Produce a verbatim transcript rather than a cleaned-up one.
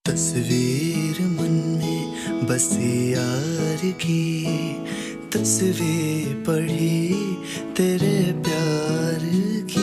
तस्वीर मन में बसी यार की, तस्वीर पढ़ी तेरे प्यार की।